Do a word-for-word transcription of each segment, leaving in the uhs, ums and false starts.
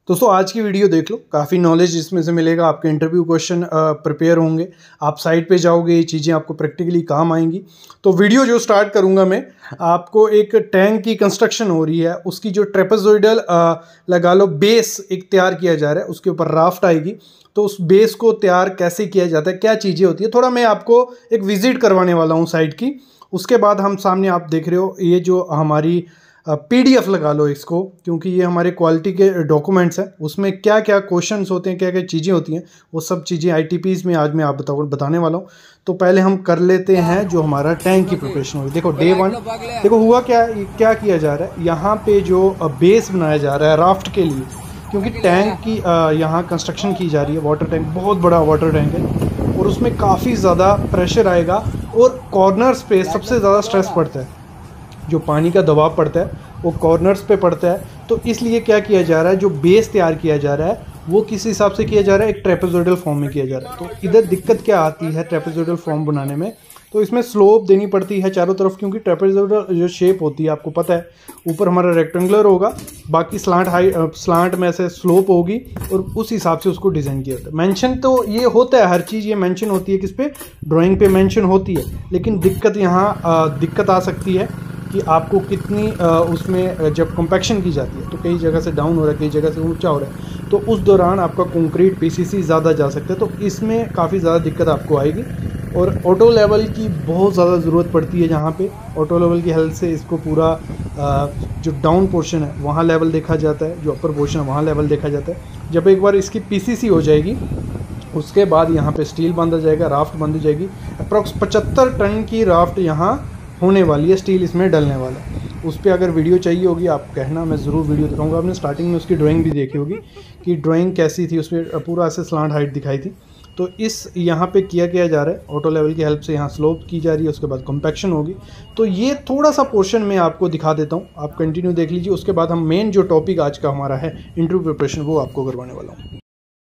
दोस्तों आज की वीडियो देख लो, काफ़ी नॉलेज इसमें से मिलेगा। आपके इंटरव्यू क्वेश्चन प्रिपेयर होंगे, आप साइट पे जाओगे, ये चीज़ें आपको प्रैक्टिकली काम आएंगी। तो वीडियो जो स्टार्ट करूंगा मैं, आपको एक टैंक की कंस्ट्रक्शन हो रही है, उसकी जो ट्रेपेजोइडल लगा लो बेस एक तैयार किया जा रहा है, उसके ऊपर राफ्ट आएगी। तो उस बेस को तैयार कैसे किया जाता है, क्या चीज़ें होती है, थोड़ा मैं आपको एक विजिट करवाने वाला हूँ साइट की। उसके बाद हम सामने आप देख रहे हो ये जो हमारी पीडीएफ लगा लो इसको, क्योंकि ये हमारे क्वालिटी के डॉक्यूमेंट्स हैं। उसमें क्या क्या क्वेश्चंस होते हैं, क्या क्या चीज़ें होती हैं, वो सब चीज़ें आईटीपीज़ में आज मैं आप बताऊँ बताने वाला हूँ। तो पहले हम कर लेते हैं जो हमारा टैंक की प्रिपरेशन होगी। देखो डे वन, देखो हुआ क्या क्या किया जा रहा है यहाँ पे, जो बेस बनाया जा रहा है राफ्ट के लिए, क्योंकि टैंक की यहाँ कंस्ट्रक्शन की जा रही है। वाटर टैंक बहुत बड़ा वाटर टैंक है और उसमें काफ़ी ज़्यादा प्रेशर आएगा और कॉर्नर्स पे सबसे ज़्यादा स्ट्रेस पड़ता है। जो पानी का दबाव पड़ता है वो कॉर्नर्स पे पड़ता है। तो इसलिए क्या किया जा रहा है, जो बेस तैयार किया जा रहा है वो किस हिसाब से किया जा रहा है, एक ट्रेपेजोइडल फॉर्म में किया जा रहा है। तो इधर दिक्कत क्या आती है ट्रेपेजोइडल फॉर्म बनाने में, तो इसमें स्लोप देनी पड़ती है चारों तरफ, क्योंकि ट्रेपेजोइडल जो शेप होती है आपको पता है, ऊपर हमारा रेक्टेंगुलर होगा, बाकी स्लांट हाई स्लांट में से स्लोप होगी और उस हिसाब से उसको डिज़ाइन किया जाता है। मेंशन तो ये होता है, हर चीज़ ये मेंशन होती है, किस पे, ड्राइंग पे मेंशन होती है। लेकिन दिक्कत यहाँ दिक्कत आ सकती है कि आपको कितनी आ, उसमें जब कंपैक्शन की जाती है तो कई जगह से डाउन हो रहा है, कई जगह से ऊंचा हो रहा है, तो उस दौरान आपका कंक्रीट पीसीसी ज़्यादा जा सकता है। तो इसमें काफ़ी ज़्यादा दिक्कत आपको आएगी और ऑटो लेवल की बहुत ज़्यादा ज़रूरत पड़ती है। जहाँ पे ऑटो लेवल की हेल्प से इसको पूरा आ, जो डाउन पोर्शन है वहाँ लेवल देखा जाता है, जो अपर पोर्शन है वहाँ लेवल देखा जाता है। जब एक बार इसकी पीसीसी हो जाएगी उसके बाद यहाँ पे स्टील बांधा जाएगा, राफ्ट बांधी जाएगी। अप्रॉक्स पचहत्तर टन की राफ्ट यहाँ होने वाली है, स्टील इसमें डलने वाला है। उस पर अगर वीडियो चाहिए होगी आप कहना, मैं ज़रूर वीडियो दिखाऊंगा। आपने स्टार्टिंग में उसकी ड्राइंग भी देखी होगी कि ड्राइंग कैसी थी, उसमें पूरा ऐसे स्लांट हाइट दिखाई थी। तो इस यहाँ पे किया किया जा रहा है, ऑटो लेवल की हेल्प से यहाँ स्लोप की जा रही है, उसके बाद कॉम्पैक्शन होगी। तो ये थोड़ा सा पोर्शन मैं आपको दिखा देता हूँ, आप कंटिन्यू देख लीजिए। उसके बाद हम मेन जो टॉपिक आज का हमारा है इंटरव्यू प्रिपरेशन, वो आपको करवाने वाला हूँ।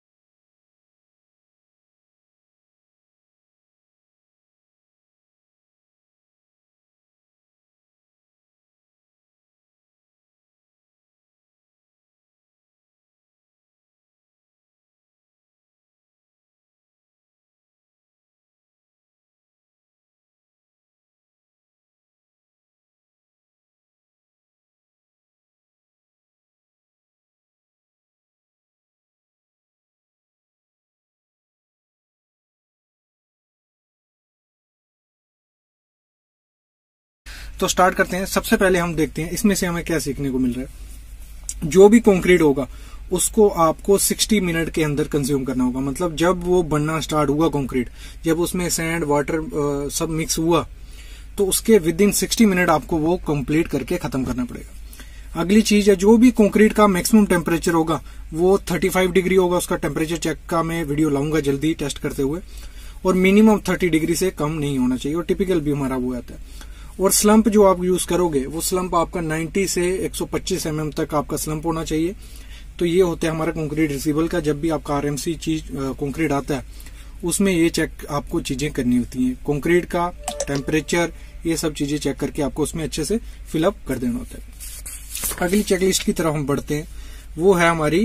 तो स्टार्ट करते हैं। सबसे पहले हम देखते हैं इसमें से हमें क्या सीखने को मिल रहा है। जो भी कंक्रीट होगा उसको आपको साठ मिनट के अंदर कंज्यूम करना होगा। मतलब जब वो बनना स्टार्ट हुआ कंक्रीट, जब उसमें सैंड वाटर सब मिक्स हुआ, तो उसके विद इन साठ मिनट आपको वो कंप्लीट करके खत्म करना पड़ेगा। अगली चीज है, जो भी कंक्रीट का मैक्सिमम टेम्परेचर होगा वो पैंतीस डिग्री होगा। उसका टेम्परेचर चेक का मैं वीडियो लाऊंगा जल्दी टेस्ट करते हुए। और मिनिमम तीस डिग्री से कम नहीं होना चाहिए, और टिपिकल भी हमारा वो आता है। और स्लंप जो आप यूज करोगे वो स्लंप आपका नब्बे से एक सौ पच्चीस एम एम तक आपका स्लंप होना चाहिए। तो ये होता है हमारा कंक्रीट रिसीबल का। जब भी आपका आरएमसी चीज कंक्रीट आता है उसमें ये चेक आपको चीजें करनी होती हैं, कंक्रीट का टेम्परेचर, ये सब चीजें चेक करके आपको उसमें अच्छे से फिलअप कर देना होता है। अगली चेकलिस्ट की तरफ हम बढ़ते हैं, वो है हमारी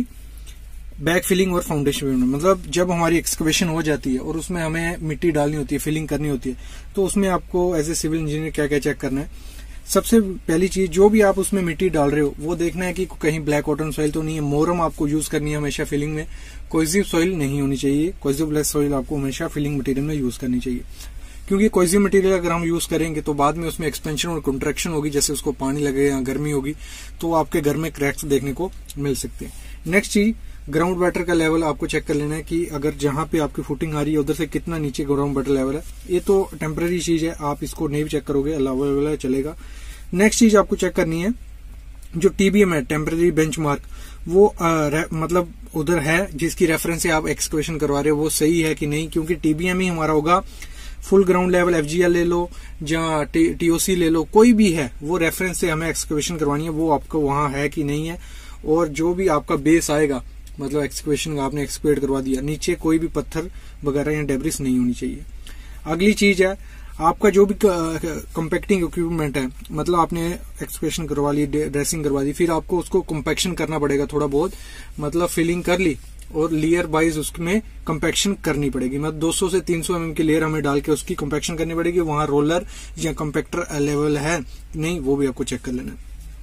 बैक फिलिंग और फाउंडेशन। मतलब जब हमारी एक्सकवेशन हो जाती है और उसमें हमें मिट्टी डालनी होती है, फिलिंग करनी होती है, तो उसमें आपको एज ए सिविल इंजीनियर क्या क्या चेक करना है। सबसे पहली चीज, जो भी आप उसमें मिट्टी डाल रहे हो वो देखना है कि कहीं ब्लैक कॉटन सॉइल तो नहीं है। मोरम आपको यूज करनी है हमेशा फिलिंग में, कोइजिव सॉइल नहीं होनी चाहिए। कोइजिव लेस सॉइल आपको हमेशा फिलिंग मटेरियल में यूज करनी चाहिए, क्योंकि कोइजिव मटेरियल अगर हम यूज करेंगे तो बाद में उसमें एक्सपेंशन और कंट्रैक्शन होगी, जैसे उसको पानी लगे या गर्मी होगी तो आपके घर में क्रैक्स देखने को मिल सकते हैं। नेक्स्ट चीज, ग्राउंड वाटर का लेवल आपको चेक कर लेना है कि अगर जहां पे आपकी फुटिंग आ रही है उधर से कितना नीचे ग्राउंड वाटर लेवल है। ये तो टेम्पररी चीज है, आप इसको नहीं भी चेक करोगे अलाउेबल है, चलेगा। नेक्स्ट चीज आपको चेक करनी है, जो टीबीएम है टेम्पररी बेंचमार्क, वो आ, मतलब उधर है जिसकी रेफरेंस से आप एक्सकवेशन करवा रहे हो, वो सही है कि नहीं। क्योंकि टीबीएम ही हमारा होगा, फुल ग्राउंड लेवल एफजीएल ले लो या टीओसी ले लो, कोई भी है, वो रेफरेंस से हमें एक्सकवेशन करवानी है, वो आपको वहां है कि नहीं है। और जो भी आपका बेस आएगा, मतलब एक्सकवेशन आपने एक्सक्वेट करवा दिया, नीचे कोई भी पत्थर वगैरह या डेब्रिस नहीं होनी चाहिए। अगली चीज है, आपका जो भी कंपैक्टिंग इक्विपमेंट है, मतलब आपने एक्सकवेशन करवा ली, ड्रेसिंग करवा दी, फिर आपको उसको कंपैक्शन करना पड़ेगा थोड़ा बहुत, मतलब फिलिंग कर ली और लेयर वाइज उसमें कंपैक्शन करनी पड़ेगी। मतलब दो सौ से तीन सौ एमएम की लेयर हमें डाल के उसकी कंपैक्शन करनी पड़ेगी। वहां रोलर या कंपैक्टर अवेलेबल है नहीं, वो भी आपको चेक कर लेना है।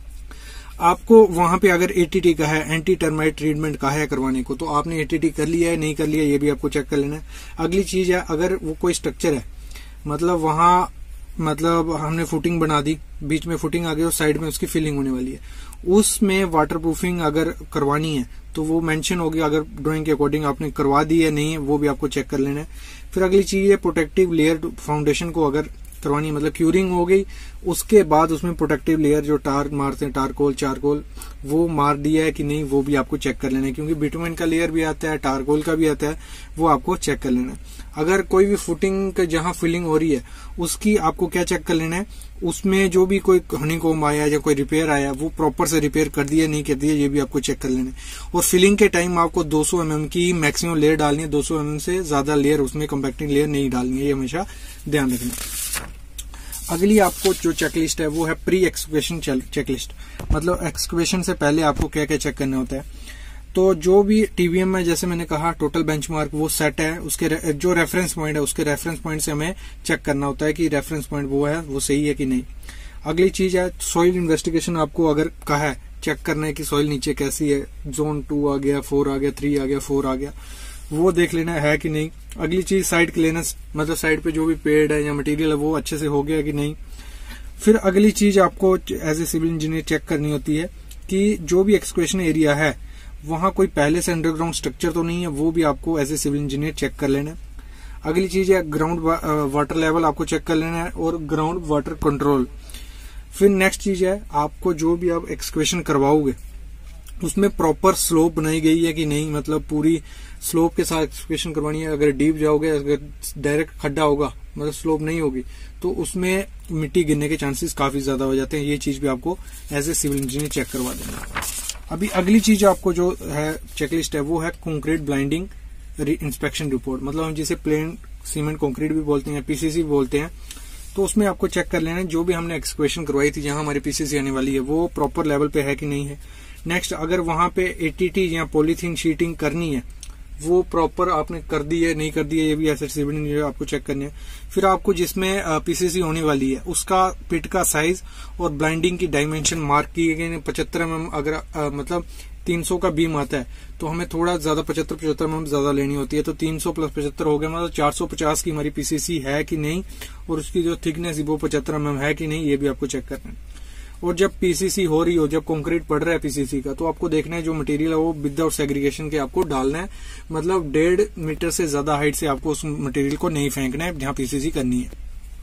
आपको वहां पे अगर एटीटी का है, एंटी टर्माइट ट्रीटमेंट का है करवाने को, तो आपने एटीटी कर लिया है नहीं कर लिया, ये भी आपको चेक कर लेना है। अगली चीज है, अगर वो कोई स्ट्रक्चर है, मतलब वहां मतलब हमने फुटिंग बना दी, बीच में फुटिंग आ गई और साइड में उसकी फिलिंग होने वाली है, उसमें वाटर प्रूफिंग अगर करवानी है तो वो मेंशन होगी, अगर ड्राइंग के अकॉर्डिंग आपने करवा दी है नहीं है, वो भी आपको चेक कर लेना है। फिर अगली चीज है प्रोटेक्टिव लेयर फाउंडेशन को अगर करवानी है, मतलब क्यूरिंग हो गई, उसके बाद उसमें प्रोटेक्टिव लेयर जो टार मारते हैं, टारकोल चारकोल, वो मार दिया है कि नहीं, वो भी आपको चेक कर लेना है, क्योंकि बिटुमेन का लेयर भी आता है, टारकोल का भी आता है, वो आपको चेक कर लेना है। अगर कोई भी फुटिंग का जहां फिलिंग हो रही है उसकी आपको क्या चेक कर लेना है, उसमें जो भी कोई हनीकॉम्ब आया या कोई रिपेयर आया वो प्रॉपर से रिपेयर कर दिया नहीं कर दिया, ये भी आपको चेक कर लेना है। और फिलिंग के टाइम आपको दो सौ एमएम की मैक्सिमम लेयर डालनी है, दो सौ एमएम से ज्यादा लेयर उसमें कंपैक्टिंग लेयर नहीं डालनी है, ये हमेशा ध्यान रखना। अगली आपको जो चेकलिस्ट है वो है प्री एक्सकवेशन चेकलिस्ट, मतलब एक्सकवेशन से पहले आपको क्या क्या चेक करना होता है। तो जो भी टीवीएम में जैसे मैंने कहा टोटल बेंचमार्क वो सेट है, उसके रे, जो रेफरेंस पॉइंट है उसके रेफरेंस पॉइंट से हमें चेक करना होता है कि रेफरेंस पॉइंट वो है वो सही है कि नहीं। अगली चीज है सॉइल इन्वेस्टिगेशन, आपको अगर कहा है चेक करना है कि सॉइल नीचे कैसी है, जोन टू आ गया, फोर आ गया, थ्री आ गया, फोर आ गया, वो देख लेना है कि नहीं। अगली चीज साइड क्लीनेस, मतलब साइड पे जो भी पेड़ है या मटेरियल है वो अच्छे से हो गया कि नहीं। फिर अगली चीज आपको as a civil engineer check करनी होती है कि जो भी एक्सकवेशन एरिया है वहां कोई पहले से अंडरग्राउंड स्ट्रक्चर तो नहीं है, वो भी आपको as a civil engineer check कर लेना है। अगली चीज है ग्राउंड वाटर लेवल आपको चेक कर लेना है और ग्राउंड वाटर कंट्रोल। फिर नेक्स्ट चीज है आपको जो भी आप एक्सकवेशन करवाओगे उसमें प्रॉपर स्लोप बनाई गई है कि नहीं, मतलब पूरी स्लोप के साथ एक्सकवेशन करवानी है। अगर डीप जाओगे, अगर डायरेक्ट खड्डा होगा, मतलब स्लोप नहीं होगी, तो उसमें मिट्टी गिरने के चांसेस काफी ज्यादा हो जाते हैं। ये चीज भी आपको as a civil engineer check करवा देना। अभी अगली चीज आपको जो है चेकलिस्ट है वो है कंक्रीट ब्लाइंडिंग इंस्पेक्शन रिपोर्ट, मतलब हम जिसे प्लेन सीमेंट कंक्रीट भी बोलते हैं, पीसीसी बोलते हैं। तो उसमें आपको चेक कर लेना है जो भी हमने एक्सकवेशन करवाई थी जहां हमारी पीसीसी आने वाली है वो प्रॉपर लेवल पे है कि नहीं है। नेक्स्ट, अगर वहां पे एटीटी या पॉलीथीन शीटिंग करनी है वो प्रॉपर आपने कर दी है नहीं कर दी है, ये भी ऐसे सिविल इंजीनियर आपको चेक करनी है। फिर आपको जिसमें पीसीसी होने वाली है उसका पिट का साइज और ब्लाइंडिंग की डायमेंशन मार्क किए गए। पचहत्तर एम अगर आ, मतलब तीन सौ का बीम आता है तो हमें थोड़ा ज्यादा पचहत्तर पचहत्तर एम ज्यादा लेनी होती है, तो तीन सौ प्लस पचहत्तर हो गया, मतलब चार सौ पचास की हमारी पीसीसी है कि नहीं, और उसकी जो थिकनेस वो पचहत्तर एम है कि नहीं, ये भी आपको चेक करना है। और जब पीसीसी हो रही हो, जब कंक्रीट पड़ रहा है पीसीसी का, तो आपको देखना है जो मटेरियल है वो विदाउट सेग्रीगेशन के आपको डालना है, मतलब डेढ़ मीटर से ज्यादा हाइट से आपको उस मटेरियल को नहीं फेंकना है जहां पीसीसी करनी है।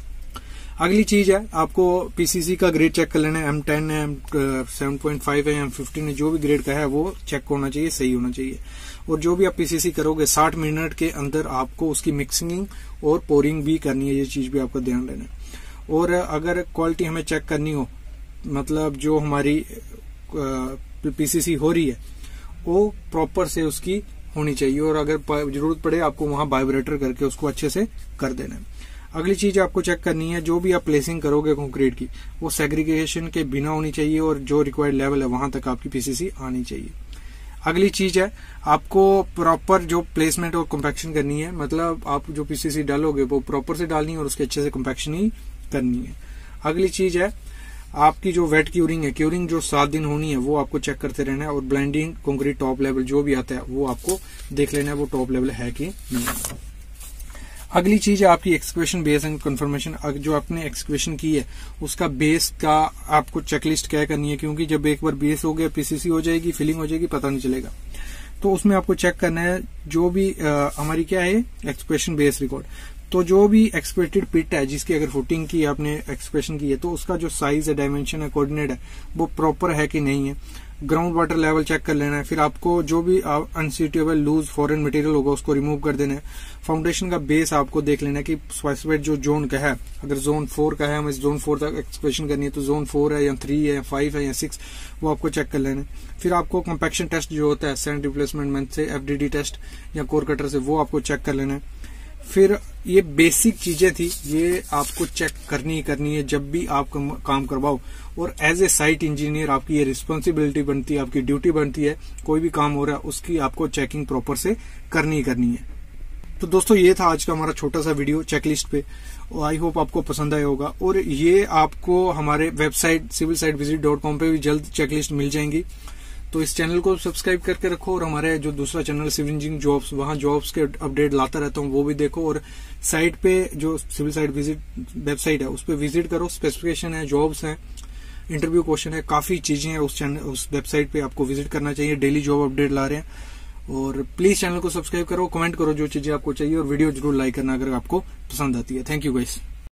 अगली चीज है आपको पीसीसी का ग्रेड चेक कर लेना है, एम टेन है, एम सेवन पॉइंट फाइव है, एम फिफ्टीन है, जो भी ग्रेड का है वो चेक होना चाहिए, सही होना चाहिए। और जो भी आप पीसीसी करोगे साठ मिनट के अंदर आपको उसकी मिक्सिंग और पोरिंग भी करनी है, ये चीज भी आपका ध्यान देना है। और अगर क्वालिटी हमें चेक करनी हो, मतलब जो हमारी पीसीसी हो रही है वो प्रॉपर से उसकी होनी चाहिए, और अगर जरूरत पड़े आपको वहां वाइब्रेटर करके उसको अच्छे से कर देना है। अगली चीज आपको चेक करनी है जो भी आप प्लेसिंग करोगे कंक्रीट की वो सेग्रीगेशन के बिना होनी चाहिए, और जो रिक्वायर्ड लेवल है वहां तक आपकी पीसीसी आनी चाहिए। अगली चीज है आपको प्रॉपर जो प्लेसमेंट और कंपैक्शन करनी है, मतलब आप जो पीसीसी डालोगे वो प्रॉपर से डालनी है और उसके अच्छे से कंपैक्शन ही करनी है। अगली चीज है आपकी जो वेट क्यूरिंग है, क्यूरिंग जो सात दिन होनी है वो आपको चेक करते रहना है, और ब्लाइंडिंग कंक्रीट टॉप लेवल जो भी आता है वो आपको देख लेना है वो टॉप लेवल है कि नहीं। अगली चीज है आपकी एक्सकवेशन बेस एंड कंफर्मेशन, जो आपने एक्सकवेशन की है उसका बेस का आपको चेकलिस्ट क्या करनी है, क्योंकि जब एक बार बेस हो गया पीसीसी हो जाएगी, फिलिंग हो जाएगी, पता नहीं चलेगा। तो उसमें आपको चेक करना है जो भी आ, हमारी क्या है एक्सकवेशन बेस रिकॉर्ड। तो जो भी एक्सपेक्टेड पिट है जिसकी अगर फुटिंग की आपने एक्सप्रेशन की है तो उसका जो साइज है, डायमेंशन है, कोऑर्डिनेट है वो प्रॉपर है कि नहीं है। ग्राउंड वाटर लेवल चेक कर लेना है। फिर आपको जो भी अनसूटेबल लूज फॉरेन मटेरियल होगा उसको रिमूव कर देना है। फाउंडेशन का बेस आपको देख लेना है कि स्पेसिफाइड जो जोन का है, अगर जोन फोर का है हमें जोन फोर तक एक्सप्रेशन करनी है तो जोन फोर है या थ्री है या फाइव है या सिक्स, वो आपको चेक कर लेना है। फिर आपको कंपैक्शन टेस्ट जो होता है सैंड रिप्लेसमेंट मेथड से, एफडीडी टेस्ट या कोर कटर से, वो आपको चेक कर लेना है। फिर ये बेसिक चीजें थी, ये आपको चेक करनी ही करनी है जब भी आप काम करवाओ। और एज ए साइट इंजीनियर आपकी ये रिस्पॉन्सिबिलिटी बनती है, आपकी ड्यूटी बनती है, कोई भी काम हो रहा है उसकी आपको चेकिंग प्रॉपर से करनी ही करनी है। तो दोस्तों ये था आज का हमारा छोटा सा वीडियो चेकलिस्ट पे, और आई होप आपको पसंद आया होगा। और ये आपको हमारे website civil site visit dot com पे भी जल्द चेकलिस्ट मिल जाएंगी। तो इस चैनल को सब्सक्राइब करके रखो, और हमारे जो दूसरा चैनल सिविल इंजीनियरिंग जॉब्स, वहां जॉब्स के अपडेट लाता रहता हूँ, वो भी देखो। और साइट पे जो सिविल साइट विजिट वेबसाइट है उस पर विजिट करो, स्पेसिफिकेशन है, जॉब्स है, इंटरव्यू क्वेश्चन है, काफी चीजें हैं उस चैनल उस वेबसाइट पे, आपको विजिट करना चाहिए। डेली जॉब अपडेट ला रहे हैं। और प्लीज चैनल को सब्सक्राइब करो, कमेंट करो जो चीजें आपको चाहिए, और वीडियो जरूर लाइक करना अगर आपको पसंद आती है। Thank you guys.